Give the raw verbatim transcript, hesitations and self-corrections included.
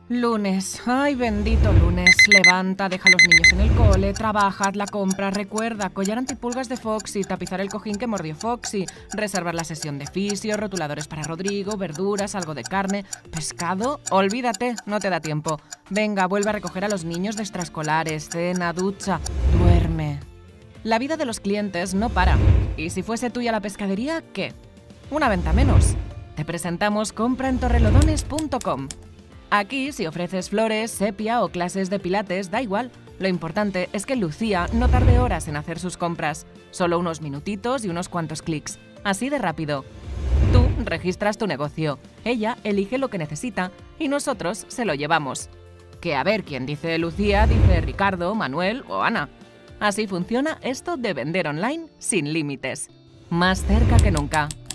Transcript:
Lunes, ay bendito lunes. Levanta, deja a los niños en el cole, trabaja, haz la compra, recuerda, collar antipulgas de Foxy, tapizar el cojín que mordió Foxy, reservar la sesión de fisio, rotuladores para Rodrigo, verduras, algo de carne, pescado, olvídate, no te da tiempo. Venga, vuelve a recoger a los niños de extraescolares, cena, ducha, duerme. La vida de los clientes no para. ¿Y si fuese tuya la pescadería, qué? Una venta menos. Te presentamos compra en torrelodones punto com. Aquí, si ofreces flores, sepia o clases de pilates, da igual. Lo importante es que Lucía no tarde horas en hacer sus compras. Solo unos minutitos y unos cuantos clics. Así de rápido. Tú registras tu negocio, ella elige lo que necesita y nosotros se lo llevamos. Que a ver, quien dice Lucía, dice Ricardo, Manuel o Ana. Así funciona esto de vender online sin límites. Más cerca que nunca.